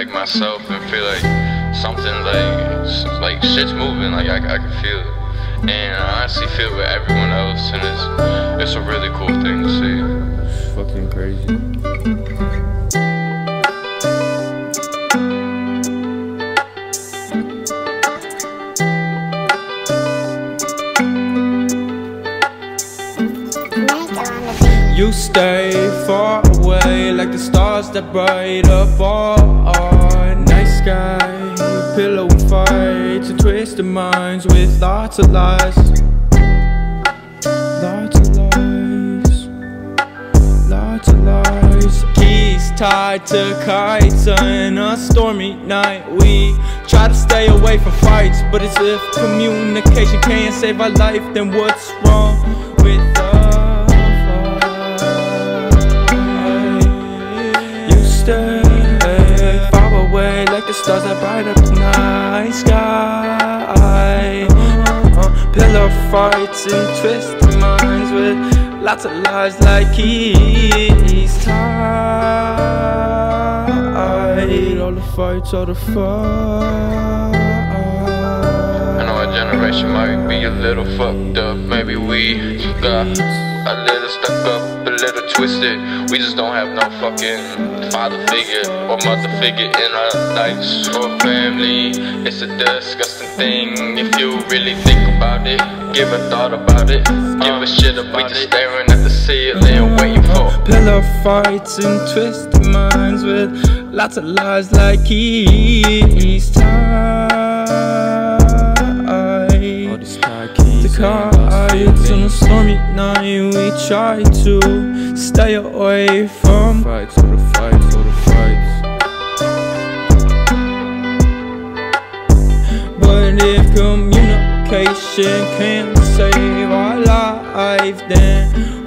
like myself and feel like something like shit's moving, like I can feel it. And I honestly feel it with everyone else, and it's a really cool thing to see. It's fucking crazy. You stay far away like the stars that bright up our night sky. Pillow fights and twisted minds with lots of lies. Lots of lies. Lots of lies. Keys tied to kites on a stormy night. We try to stay away from fights, but as if communication can't save our life, then what's wrong with us? Stay far away like the stars that bright up the night sky. Pillow fights and twisted minds with lots of lies like keys tied. All the fights, all the fights. I know our generation might be a little fucked up. Maybe we got a little stuck up, a little twisted. We just don't have no fucking father figure or mother figure in our lives or family. It's a disgusting thing if you really think about it. Give a thought about it, give a shit about it. We just staring at the ceiling waiting for pillow fights and twisted minds with lots of lies like keys tied. The kites on a stormy night, we try to stay away from fights, all the fights, all the fights. But if communication can't save our life, then